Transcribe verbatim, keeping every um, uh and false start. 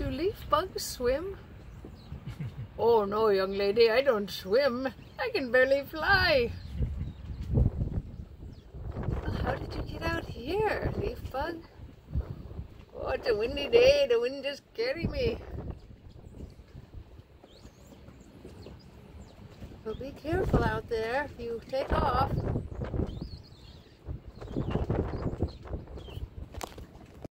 Do leaf bugs swim? Oh no, young lady, I don't swim. I can barely fly. Well, how did you get out here, leaf bug? Oh, it's a windy day. The wind just carried me. Well, be careful out there if you take off.